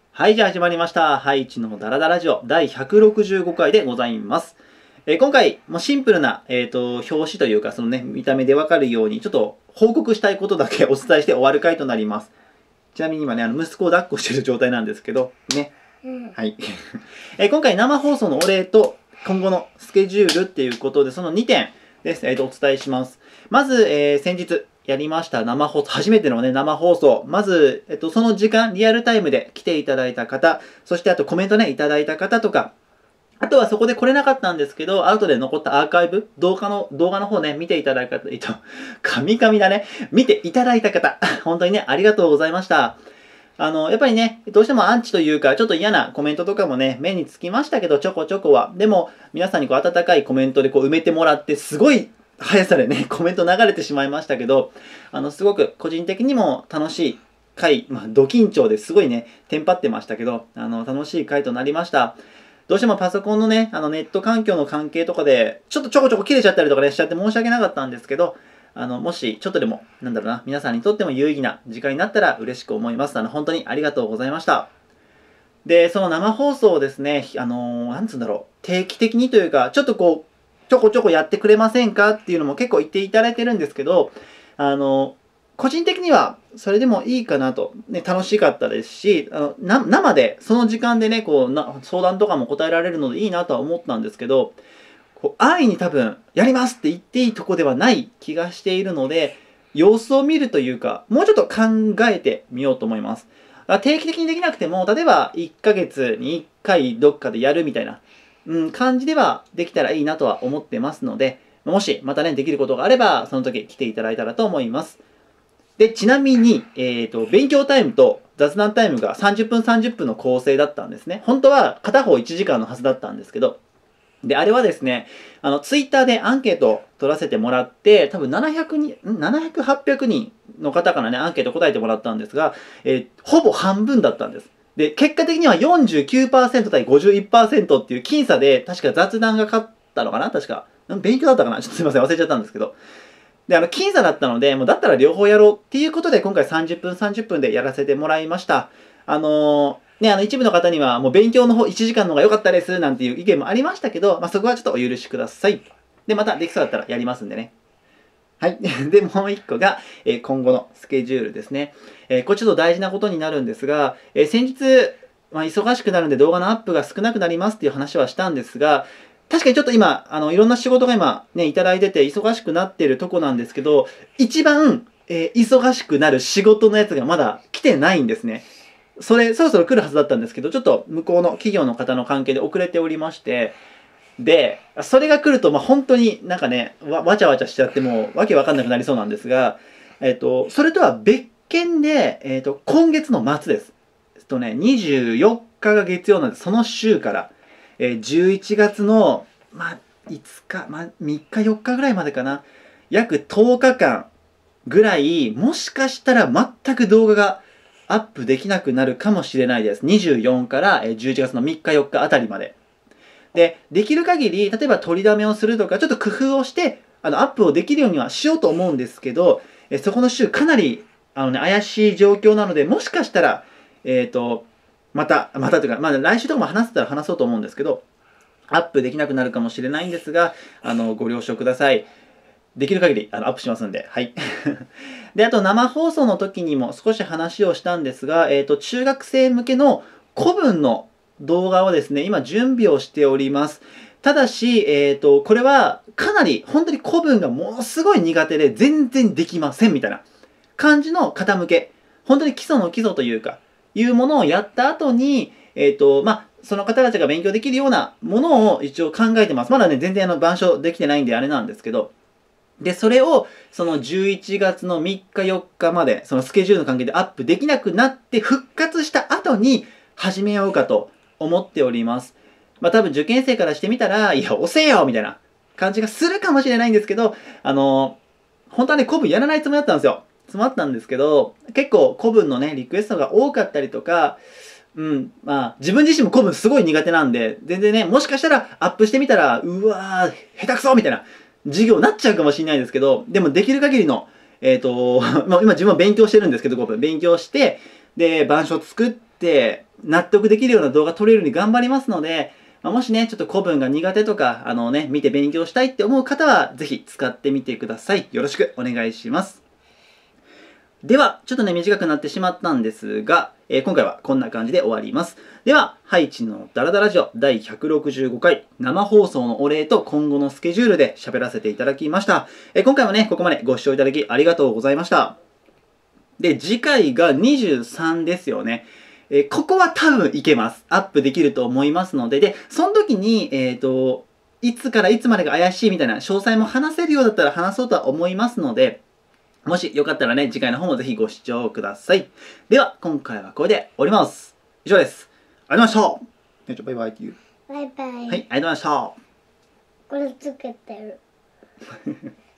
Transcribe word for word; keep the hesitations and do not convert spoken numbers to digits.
はい、じゃあ始まりました。ハイチのダラダラジオだいひゃくろくじゅうごかいでございます。えー今回、もうシンプルな、えーと、表紙というか、そのね、見た目でわかるように、ちょっと報告したいことだけお伝えして終わる回となります。ちなみに今ね、あの息子を抱っこしてる状態なんですけど、ね。 うん、 はい。えー今回生放送のお礼と、今後のスケジュールっていうことで、そのにてんです、えーと、お伝えします。まず、えー先日、やりました生放送、初めてのね、生放送。まず、えっと、その時間、リアルタイムで来ていただいた方、そしてあとコメントね、いただいた方とか、あとはそこで来れなかったんですけど、アウトで残ったアーカイブ、動画の、動画の方ね、見ていただいた方、えっと、神々だね、見ていただいた方、本当にね、ありがとうございました。あの、やっぱりね、どうしてもアンチというか、ちょっと嫌なコメントとかもね、目につきましたけど、ちょこちょこは。でも、皆さんにこう、温かいコメントでこう、埋めてもらって、すごい速さでね、コメント流れてしまいましたけど、あの、すごく個人的にも楽しい回、まあ、ド緊張ですごいね、テンパってましたけど、あの、楽しい回となりました。どうしてもパソコンのね、あの、ネット環境の関係とかで、ちょっとちょこちょこ切れちゃったりとかね、しちゃって申し訳なかったんですけど、あの、もし、ちょっとでも、なんだろうな、皆さんにとっても有意義な時間になったら嬉しく思います。あの、本当にありがとうございました。で、その生放送をですね、あのーなんつうんだろう、定期的にというか、ちょっとこう、ちょこちょこやってくれませんかっていうのも結構言っていただいてるんですけど、あの、個人的にはそれでもいいかなと、ね、楽しかったですし、あのな生で、その時間でね、こうな、相談とかも答えられるのでいいなとは思ったんですけど、こう安易に多分、やりますって言っていいとこではない気がしているので、様子を見るというか、もうちょっと考えてみようと思います。定期的にできなくても、例えばいっかげつにいっかいどっかでやるみたいな、うん、感じではできたらいいなとは思ってますので、もしまたね、できることがあれば、その時来ていただいたらと思います。で、ちなみに、えっと、勉強タイムと雑談タイムがさんじゅっぷんさんじゅっぷんの構成だったんですね。本当は片方いちじかんのはずだったんですけど、で、あれはですね、あの、ツイッターでアンケートを取らせてもらって、多分ななひゃくにん、ななひゃく、はっぴゃくにんの方からね、アンケート答えてもらったんですが、えーほぼ半分だったんです。で、結果的には よんじゅうきゅうパーセント 対 ごじゅういちパーセント っていう僅差で、確か雑談が勝ったのかな確か。勉強だったかなちょっとすいません、忘れちゃったんですけど。で、あの、僅差だったので、もうだったら両方やろうっていうことで、今回さんじゅっぷんさんじゅっぷんでやらせてもらいました。あのー、ね、あの、一部の方には、もう勉強の方いちじかんの方が良かったです、なんていう意見もありましたけど、まあ、そこはちょっとお許しください。で、またできそうだったらやりますんでね。はい。で、もう一個が、えー今後のスケジュールですね。えーこれちょっと大事なことになるんですが、えー先日、まあ、忙しくなるんで動画のアップが少なくなりますっていう話はしたんですが、確かにちょっと今、あの、いろんな仕事が今ね、いただいてて忙しくなってるとこなんですけど、一番、えー忙しくなる仕事のやつがまだ来てないんですね。それ、そろそろ来るはずだったんですけど、ちょっと向こうの企業の方の関係で遅れておりまして、で、それが来ると、まあ、本当になんかね、わ、わちゃわちゃしちゃってもう、わけわかんなくなりそうなんですが、えっと、それとは別件で、えっと、今月の末です。えっとね、にじゅうよっかが月曜なんで、その週から、えー、じゅういちがつの、まあ、いつか、まあ、みっかよっかぐらいまでかな、約とおかかんぐらい、もしかしたら全く動画がアップできなくなるかもしれないです。にじゅうよっかからじゅういちがつのみっかよっかあたりまで。で、できる限り、例えば取りだめをするとか、ちょっと工夫をして、あの、アップをできるようにはしようと思うんですけど、えそこの週かなり、あのね、怪しい状況なので、もしかしたら、えっと、また、またというか、まあ来週とかも話せたら話そうと思うんですけど、アップできなくなるかもしれないんですが、あの、ご了承ください。できる限りあのアップしますんで、はい。で、あと生放送の時にも少し話をしたんですが、えっと、中学生向けの古文の動画をですね、今準備をしております。ただし、えっと、これはかなり本当に古文がものすごい苦手で全然できませんみたいな感じの方向け。本当に基礎の基礎というか、いうものをやった後に、えっと、まあ、その方たちが勉強できるようなものを一応考えてます。まだね、全然あの、板書できてないんであれなんですけど、で、それを、そのじゅういちがつのみっかよっかまで、そのスケジュールの関係でアップできなくなって復活した後に始めようかと思っております。まあ多分受験生からしてみたら、いや、押せよみたいな感じがするかもしれないんですけど、あのー、本当はね、古文やらないつもりだったんですよ。つもりだったんですけど、結構古文のね、リクエストが多かったりとか、うん、まあ、自分自身も古文すごい苦手なんで、全然ね、もしかしたらアップしてみたら、うわー、下手くそみたいな授業になっちゃうかもしれないですけど、でもできる限りの、えっと、まあ今自分は勉強してるんですけど、古文勉強して、で、板書作っって納得できるような動画撮れるように頑張りますので、まあ、もしね、ちょっと古文が苦手とか、あのね、見て勉強したいって思う方は、ぜひ使ってみてください。よろしくお願いします。では、ちょっとね、短くなってしまったんですが、えー、今回はこんな感じで終わります。では、ハイチのダラダラジオだいひゃくろくじゅうごかい生放送のお礼と今後のスケジュールで喋らせていただきました。えー、今回もね、ここまでご視聴いただきありがとうございました。で、次回がにじゅうさんですよね。えー、ここは多分いけます。アップできると思いますので、で、その時に、えっと、いつからいつまでが怪しいみたいな詳細も話せるようだったら話そうとは思いますので、もしよかったらね、次回の方もぜひご視聴ください。では、今回はこれで終わります。以上です。ありがとうございました。ねちょ、バイバイって言う。 バイバイ。 はい、ありがとうございました。 これつけてる。